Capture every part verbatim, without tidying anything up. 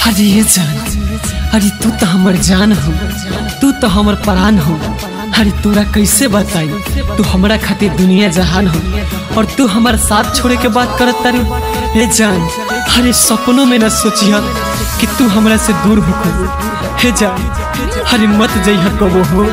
अरे ये जान, अरे तू तो हमर जान हो, तू तो हमर प्राण हो। अरे तोरा कैसे बताई, तू हमरा खातिर दुनिया जहान हो और तू हमारे साथ छोड़े के बात करत तारू। हे जान, अरे सपनों में न सोचिया कि तू हमरा से दूर हो कबो। हे जान, अरे मत जइहा कबो हो।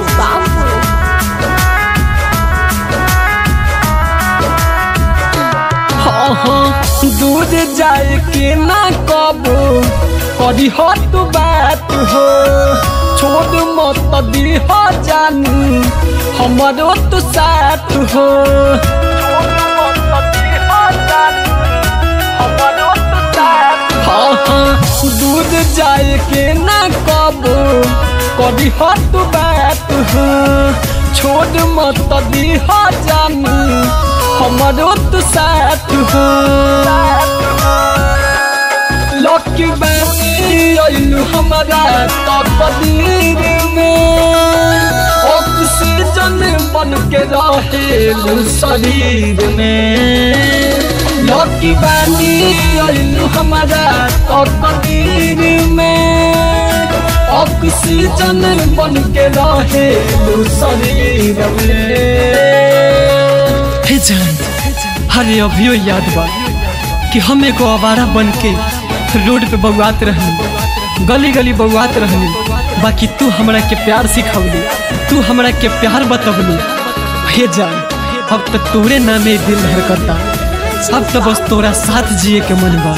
हाँ हाँ दूर जाए के ना कबो करी हो तू बात हो, छोड़ मत दी हो जानू हमारो तो साथ हो। हाँ हाँ दूर जाए के ना कबो करी हो तू बात हो, छोड़ मत दी हो जानू हमारो तो साथ हो। लकी बानी आइलू हमारा तकदीर में, ऑक्सीजन बन के रहेलू शरीर में। लकी बानी आइलू हमारा तकदीर में, ऑक्सीजन बन के रहेलू शरीर में। हे जान, अरे अभियो याद बा कि हम एगो आवारा बन के रोड पे बउआत रहनी, गली गली बउआत रहनी, बाकी तू हमरा के प्यार सिखवली, तू हमरा के प्यार बतवली। हे जान, अब तो तोरे नामे दिल धड़कता, अब तो बस तोरा साथ जिए के मन बा।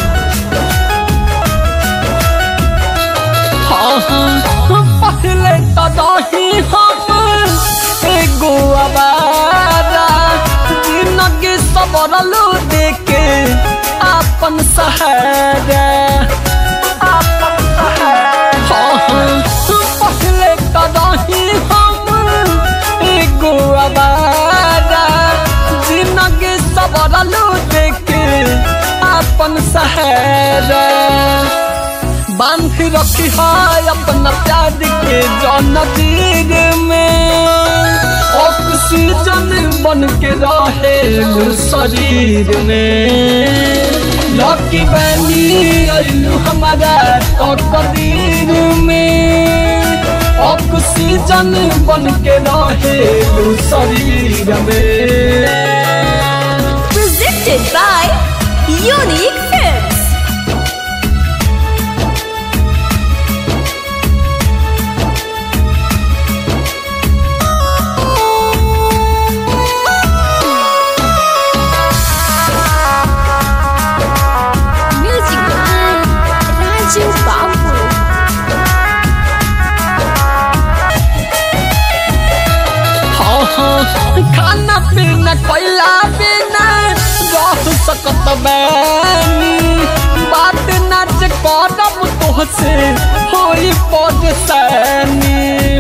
हाँ हाँ पहले तो नहीं हम एगो आवारा, जिंदगी सबरलो देके अपन सहारा। हाँ हाँ पहले कदही हम एगो आवारा, जिंदगी सबरलो देके अपन सहारा। बांध रखी है अपना प्यार के जनजीर में, ऑक्सीजन बन के रहेलू शरीर में। लकी बानी आइलू हमारा तकदीर में, ऑक्सीजन बन के रहेलू शरीर में। Presented by Unique Films. खाना पीना कोयला बिना रह सकत बानी, बात नाच करब तोहसे होई परेशानी।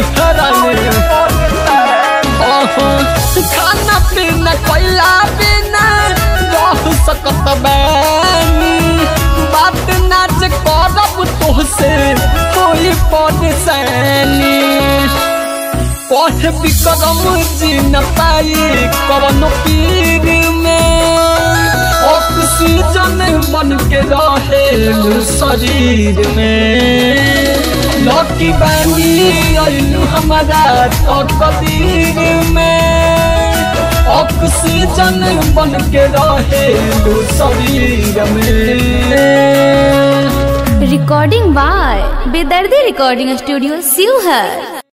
खाना पीना कोयला बिना रह सकत बानी, बात नाच करब तोहसे होई परेशानी। पढ़ विक्रम जी न पाई कवनो पीर में, ऑक्सीजन बन के रहेलू शरीर में। लकी बानी आइलू हमारा तकदीर में, ऑक्सीजन बन के रहेलू शरीर में। Recording by Bedardhi Recording Studio, Sivhar।